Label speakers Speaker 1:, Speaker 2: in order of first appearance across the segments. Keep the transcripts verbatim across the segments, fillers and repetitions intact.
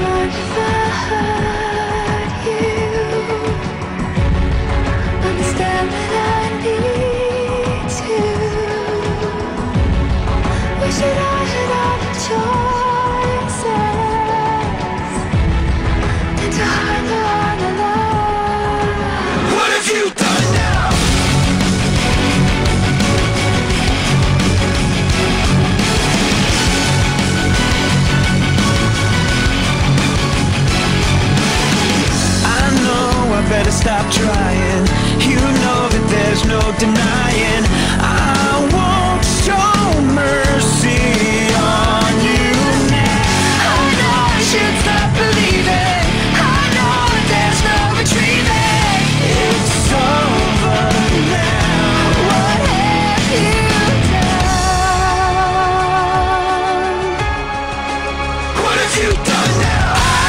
Speaker 1: mind if I hurt you? Understand that I need to. Wish that I had other choices than to hide behind the love. What have you done now?
Speaker 2: Better stop trying. You know that there's no denying I won't show mercy on you now. I know I should stop believing. I know that there's no retrieving. It's over now.
Speaker 1: What have you done?
Speaker 2: What have you done now?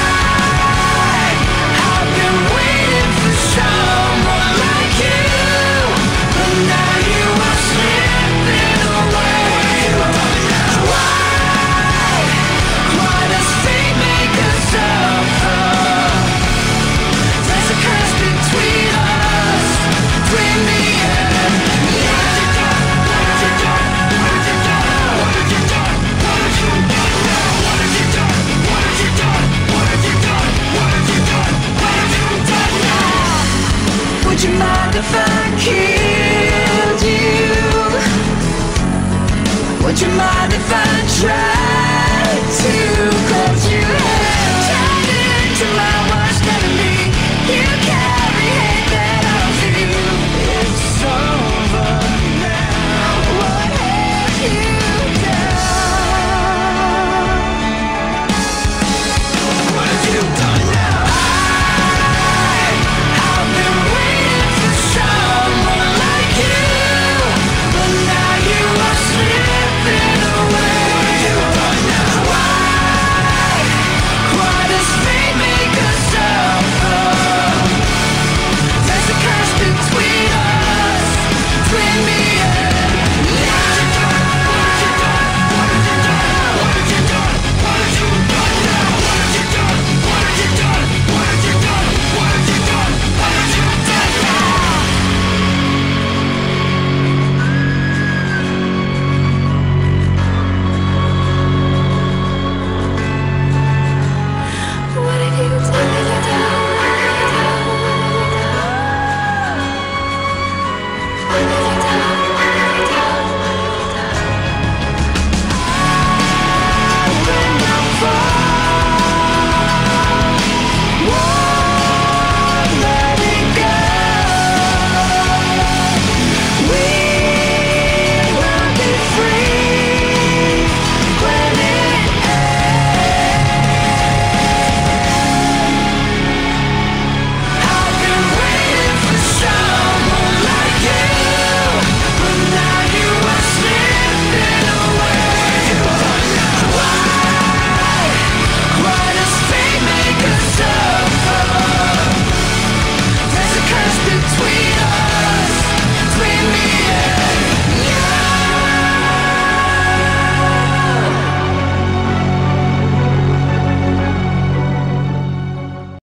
Speaker 2: Someone like you, but now you are slipping away. Why? Why does fate make us suffer? There's a curse between us, between me and you. What have you done? What have you done? What have you done? What have you done now? What have you done? What have you done? What have you done? What have you done? What have you done now? Would you mind if I